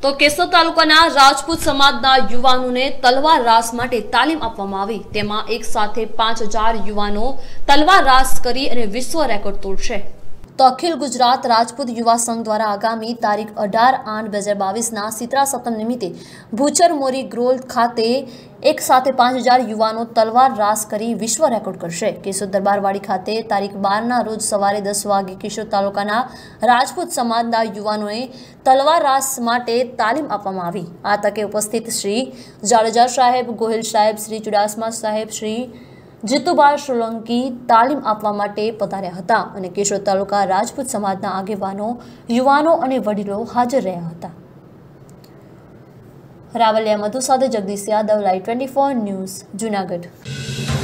તો કેશોદ તાલુકાના રાજપૂત સમાજના યુવાનોને તલવાર રાસ માટે તાલીમ આપવામાં આવી। તેમાં એક સાથે 5000 યુવાનો તલવાર રાસ કરી અને વિશ્વ રેકોર્ડ તોડશે। તો અખિલ ગુજરાત રાજપૂત યુવા સંઘ દ્વારા આગામી તારીખ 18/8/2022 શીતળા સપ્તમ નિમિત્તે ભૂચર મોરી ગ્રોલ ખાતે એક સાથે 5000 યુવાનો તલવાર રાસ કરી વિશ્વ રેકોર્ડ કરશે। કેશોદ દરબારવાડી ખાતે તારીખ 12ના રોજ સવારે 10 વાગે કેશોદ તાલુકાના રાજપૂત સમાજના યુવાનોએ તલવાર રાસ માટે તાલીમ આપવામાં આવી। આ તકે ઉપસ્થિત શ્રી જાડેજા સાહેબ, ગોહિલ સાહેબ, શ્રી ચુડાસમા સાહેબ, શ્રી જીતુભાઈ સોલંકી તાલીમ આપવા માટે પધાર્યા હતા અને કેશોદ તાલુકા રાજપૂત સમાજના આગેવાનો, યુવાનો અને વડીલો હાજર રહ્યા હતા। રાવલિયા મધુ સાથે જગદીશ યાદવ, લાઈવ 24 ન્યૂઝ, જૂનાગઢ।